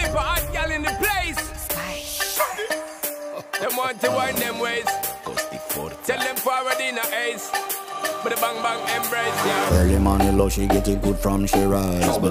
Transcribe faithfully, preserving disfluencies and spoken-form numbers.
type of hot gal in the place. Them want to wind them ways. Tell them forward in a ace. But the bang bang embrace, yeah. Early morning love, she get it good from she rise. But